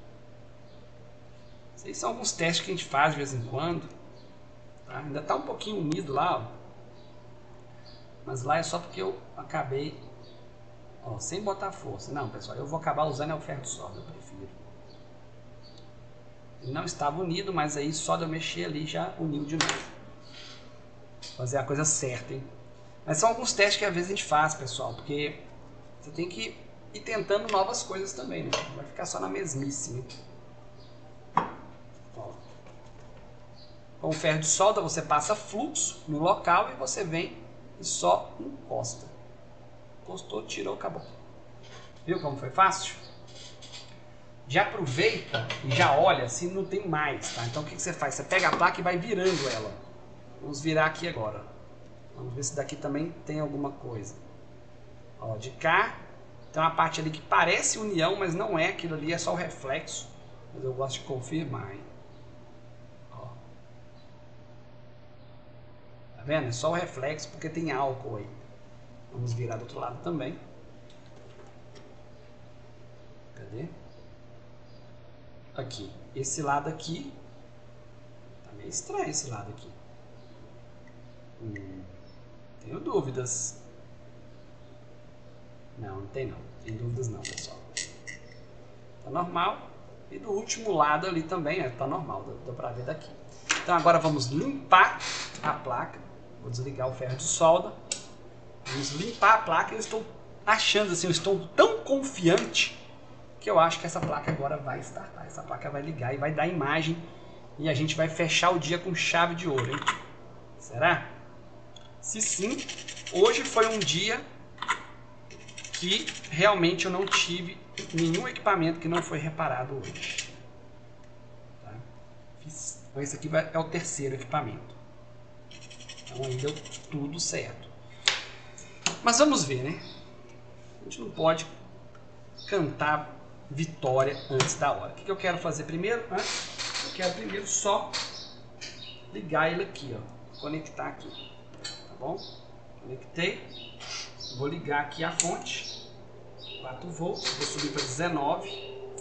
Esses são alguns testes que a gente faz de vez em quando. Tá? Ainda está um pouquinho unido lá, ó. Mas lá é só porque eu acabei, ó, sem botar força. Não, pessoal, eu vou acabar usando é o ferro de solda, eu prefiro. Ele não estava unido, mas aí só de eu mexer ali já uniu de novo. Fazer a coisa certa, hein? Mas são alguns testes que às vezes a gente faz, pessoal, porque você tem que ir tentando novas coisas também, né? Não vai ficar só na mesmice, né? Ó. Com o ferro de solda você passa fluxo no local e você vem e só encosta. Encostou, tirou, acabou. Viu como foi fácil? Já aproveita e já olha se não tem mais, tá? Então o que que você faz? Você pega a placa e vai virando ela. Vamos virar aqui agora. Vamos ver se daqui também tem alguma coisa. Ó, de cá tem uma parte ali que parece união, mas não é. Aquilo ali é só o reflexo. Mas eu gosto de confirmar, hein? Ó. Tá vendo? É só o reflexo porque tem álcool aí. Vamos virar do outro lado também. Cadê? Aqui. Esse lado aqui. Tá meio estranho esse lado aqui. Hum, tenho dúvidas. Não, não tem não. Tem dúvidas não, pessoal. Tá normal. E do último lado ali também, é, tá normal. Dá, dá pra ver daqui. Então agora vamos limpar a placa. Vou desligar o ferro de solda. Vamos limpar a placa. Eu estou achando assim, eu estou tão confiante que eu acho que essa placa agora vai startar. Essa placa vai ligar e vai dar imagem. E a gente vai fechar o dia com chave de ouro, hein? Será? Se sim, hoje foi um dia que realmente eu não tive nenhum equipamento que não foi reparado hoje. Tá? Fiz, então esse aqui vai, é o terceiro equipamento. Então aí deu tudo certo. Mas vamos ver, né? gente não pode cantar vitória antes da hora. O que eu quero fazer primeiro? Eu quero primeiro só ligar ele aqui, ó, conectar aqui, tá bom? Conectei, vou ligar aqui a fonte, quatro volts, vou subir para dezenove.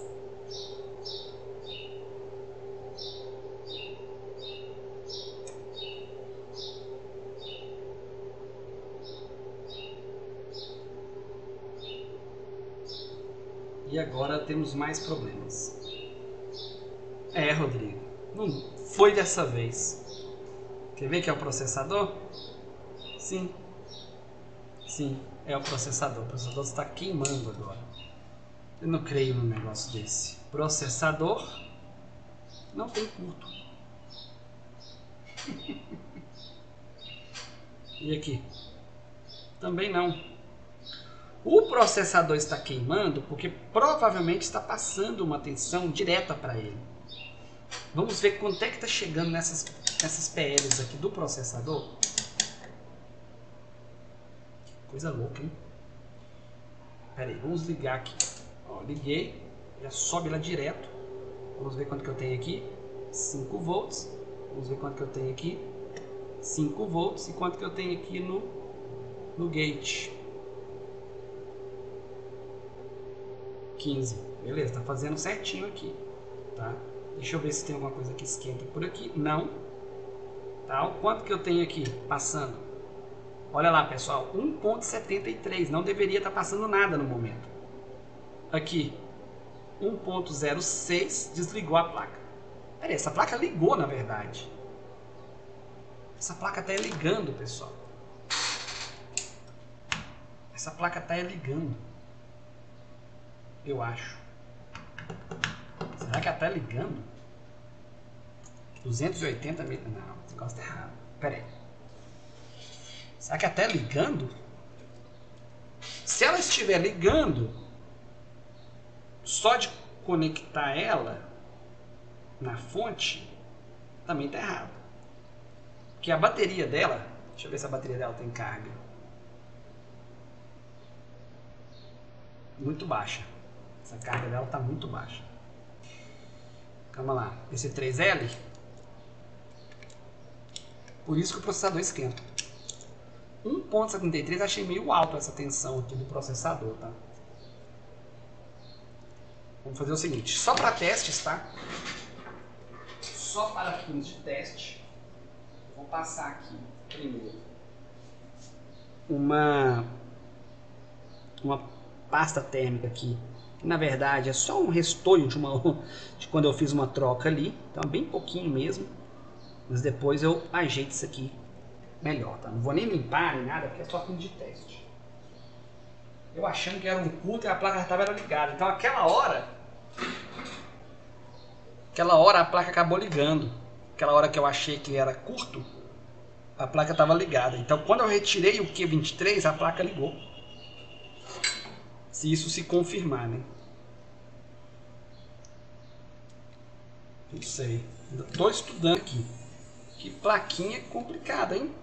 E agora temos mais problemas. É, Rodrigo, não foi dessa vez. Quer ver que é o processador? Sim. Sim, é o processador. O processador está queimando agora. Eu não creio num negócio desse. Processador não tem curto. E aqui? Também não. O processador está queimando porque provavelmente está passando uma tensão direta para ele. Vamos ver quanto é que está chegando nessas, nessas P Ls aqui do processador. Coisa louca, hein? Pera aí, vamos ligar aqui. Ó, liguei, já sobe lá direto. Vamos ver quanto que eu tenho aqui. cinco volts. Vamos ver quanto que eu tenho aqui. cinco volts. E quanto que eu tenho aqui no, no gate. quinze. Beleza, tá fazendo certinho aqui, tá? Deixa eu ver se tem alguma coisa que esquenta por aqui. Não. Tá? O quanto que eu tenho aqui passando? Olha lá, pessoal, um ponto setenta e três. Não deveria estar passando nada no momento. Aqui, um ponto zero seis, desligou a placa. Pera aí, essa placa ligou, na verdade. Essa placa tá ligando, pessoal. Essa placa tá ligando. Eu acho. Será que ela tá ligando? duzentos e oitenta metros. Não, o negócio tá errado. Pera aí. Será que ela tá ligando? Se ela estiver ligando, só de conectar ela na fonte, também tá errado. Porque a bateria dela, deixa eu ver se a bateria dela tem carga. Muito baixa. Essa carga dela tá muito baixa. Calma lá. Esse três L. Por isso que o processador esquenta. um ponto setenta e três, achei meio alto essa tensão aqui do processador, tá? Vamos fazer o seguinte, só para testes, tá? Só para fins de teste, vou passar aqui primeiro uma uma pasta térmica aqui, que na verdade é só um restolho de uma de quando eu fiz uma troca ali, então bem pouquinho mesmo, mas depois eu ajeito isso aqui melhor, tá? Não vou nem limpar nem nada, porque é só fim de teste. Eu achando que era um curto e a placa já estava ligada. Então aquela hora, aquela hora a placa acabou ligando. Aquela hora que eu achei que era curto, a placa estava ligada. Então quando eu retirei o Q vinte e três, a placa ligou. Se isso se confirmar, né? Não sei. Ainda estou estudando aqui. Que plaquinha complicada, hein?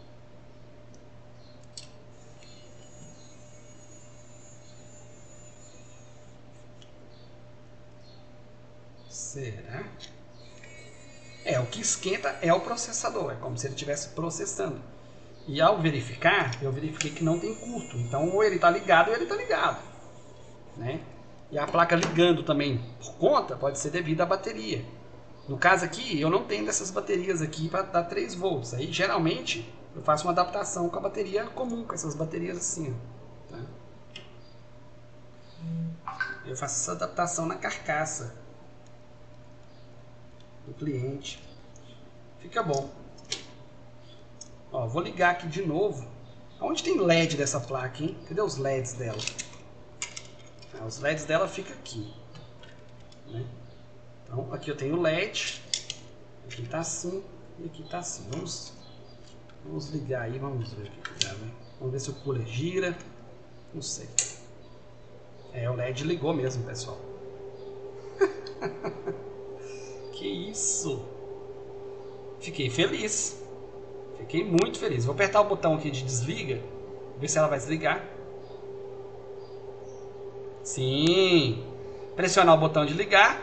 Será? É, o que esquenta é o processador. É como se ele estivesse processando. E ao verificar, eu verifiquei que não tem curto. Então, ou ele está ligado ou ele está ligado. Né? E a placa ligando também por conta pode ser devido à bateria. No caso aqui, eu não tenho dessas baterias aqui para dar três volts. Aí, geralmente, eu faço uma adaptação com a bateria comum, com essas baterias assim. Tá? Eu faço essa adaptação na carcaça do cliente. Fica bom. Ó, vou ligar aqui de novo. Onde tem L E D dessa placa, hein? Cadê os L E Ds dela? Ah, os L E Ds dela ficam aqui. Né? Então, aqui eu tenho o L E D. Aqui está assim e aqui está assim. Vamos, vamos ligar aí, vamos ver o que dá, né? Vamos ver se o cooler gira. Não sei. É, o L E D ligou mesmo, pessoal. Que isso! Fiquei feliz. Fiquei muito feliz. Vou apertar o botão aqui de desliga. Ver se ela vai desligar. Sim. Pressionar o botão de ligar.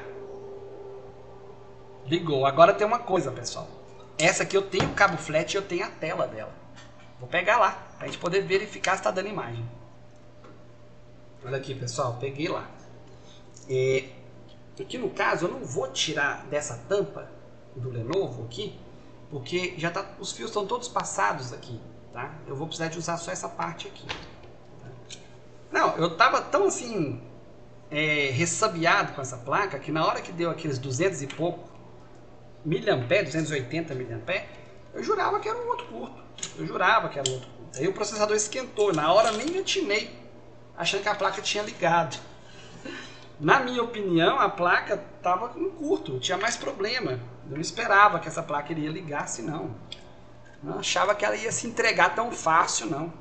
Ligou. Agora tem uma coisa, pessoal. Essa aqui eu tenho o cabo flat e eu tenho a tela dela. Vou pegar lá, pra gente poder verificar se está dando imagem. Olha aqui, pessoal. Peguei lá. É, aqui no caso, eu não vou tirar dessa tampa do Lenovo aqui, porque já tá, os fios estão todos passados aqui, tá? Eu vou precisar de usar só essa parte aqui. Tá? Não, eu tava tão assim... É, ressabiado com essa placa, que na hora que deu aqueles duzentos e pouco miliamperes, duzentos e oitenta miliamperes, eu jurava que era um outro curto. Eu jurava que era um outro curto. Aí o processador esquentou, na hora nem me atinei, achando que a placa tinha ligado. Na minha opinião, a placa estava com curto, tinha mais problema. Eu não esperava que essa placa iria ligar assim, não. Não achava que ela ia se entregar tão fácil, não.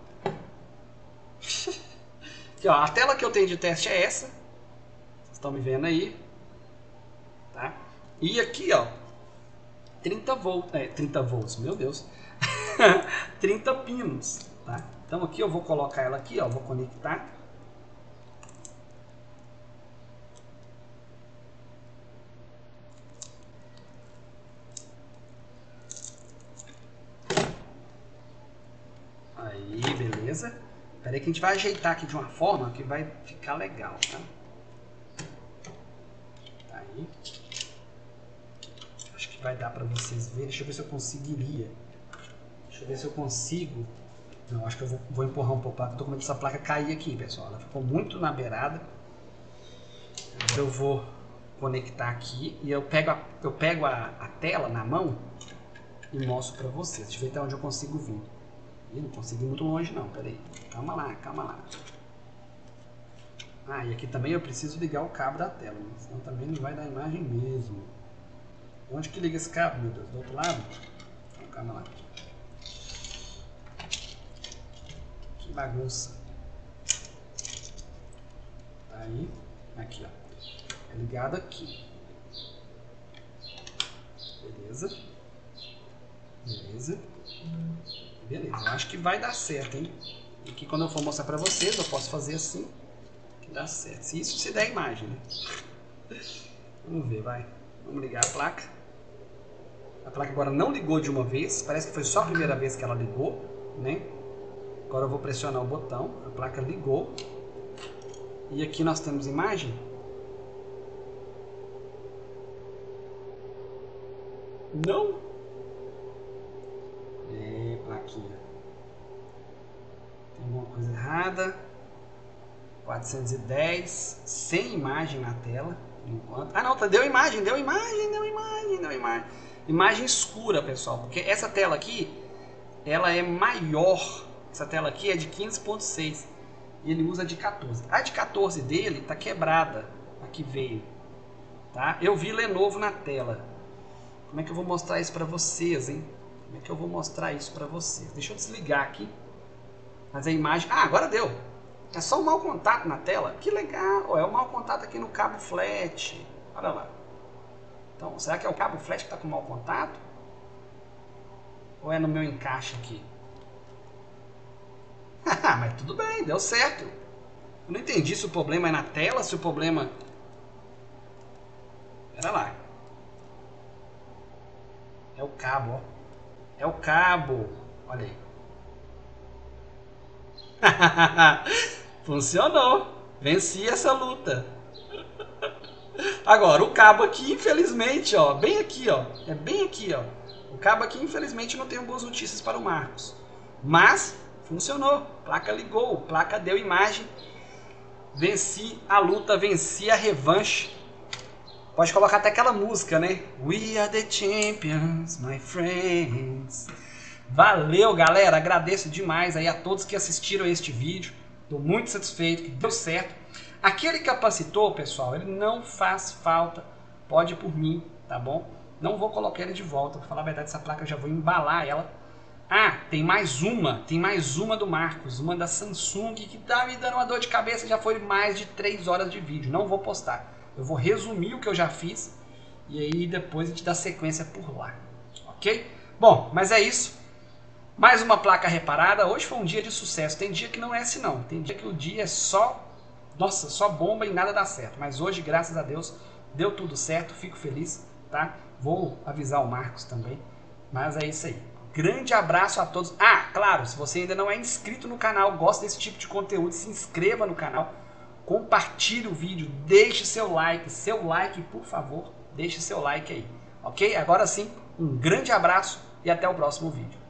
Aqui, ó, a tela que eu tenho de teste é essa. Estão me vendo aí, tá? E aqui, ó, trinta volts, é, trinta volts, meu Deus, trinta pinos, tá? Então aqui eu vou colocar ela aqui, ó, vou conectar. Aí, beleza. Espera aí que a gente vai ajeitar aqui de uma forma que vai ficar legal, tá? Acho que vai dar para vocês verem. Deixa eu ver se eu conseguiria. Deixa eu ver se eu consigo. Não, acho que eu vou, vou empurrar um pouco. Eu tô com medo dessa placa cair aqui, pessoal. Ela ficou muito na beirada. Eu vou conectar aqui e eu pego a, eu pego a, a tela na mão e mostro para vocês. Deixa eu ver até onde eu consigo vir. Ih, não consegui muito longe não. Pera aí. Calma lá, calma lá. Ah, e aqui também eu preciso ligar o cabo da tela, né? Senão também não vai dar imagem mesmo. Onde que liga esse cabo, meu Deus? Do outro lado? Então, calma lá. Que bagunça. Tá aí. Aqui, ó. É ligado aqui. Beleza. Beleza. Beleza. Eu acho que vai dar certo, hein? E aqui quando eu for mostrar pra vocês, eu posso fazer assim. Dá certo. Se isso se der a imagem, né? Vamos ver, vai. Vamos ligar a placa. A placa agora não ligou de uma vez. Parece que foi só a primeira vez que ela ligou, né? Agora eu vou pressionar o botão. A placa ligou. E aqui nós temos imagem. Não. É, plaquinha. Tem alguma coisa errada. quatrocentos e dez, sem imagem na tela, enquanto... Ah não, tá, deu imagem, deu imagem, deu imagem, deu imagem. Imagem escura, pessoal, porque essa tela aqui, ela é maior, essa tela aqui é de quinze ponto seis, e ele usa de quatorze. A de quatorze dele tá quebrada, a que veio, tá? Eu vi Lenovo na tela. Como é que eu vou mostrar isso pra vocês, hein? Como é que eu vou mostrar isso pra vocês? Deixa eu desligar aqui, mas a imagem... Ah, agora deu! É só um mau contato na tela? Que legal! É um mau contato aqui no cabo flat. Olha lá. Então, será que é o cabo flat que está com mau contato? Ou é no meu encaixe aqui? Mas tudo bem, deu certo. Eu não entendi se o problema é na tela, se o problema... Pera lá. É o cabo, ó. É o cabo. Olha aí. Funcionou. Venci essa luta. Agora, o cabo aqui, infelizmente, ó, bem aqui, ó, é bem aqui, ó. O cabo aqui, infelizmente, não tenho boas notícias para o Marcos. Mas funcionou. Placa ligou, placa deu imagem. Venci a luta, venci a revanche. Pode colocar até aquela música, né? We are the champions, my friends. Valeu, galera. Agradeço demais aí a todos que assistiram este vídeo. Estou muito satisfeito que deu certo. Aquele capacitor, pessoal, ele não faz falta. Pode ir por mim, tá bom? Não vou colocar ele de volta. Para falar a verdade, essa placa eu já vou embalar ela. Ah, tem mais uma. Tem mais uma do Marcos. Uma da Samsung que tá me dando uma dor de cabeça. Já foi mais de três horas de vídeo. Não vou postar. Eu vou resumir o que eu já fiz. E aí depois a gente dá sequência por lá. Ok? Bom, mas é isso. Mais uma placa reparada. Hoje foi um dia de sucesso. Tem dia que não é assim não. Tem dia que o dia é só nossa, só bomba e nada dá certo. Mas hoje, graças a Deus, deu tudo certo, fico feliz, tá? Vou avisar o Marcos também. Mas é isso aí. Grande abraço a todos. Ah, claro, se você ainda não é inscrito no canal, gosta desse tipo de conteúdo, se inscreva no canal, compartilhe o vídeo, deixe seu like, seu like, por favor, deixe seu like aí, ok? Agora sim, um grande abraço e até o próximo vídeo.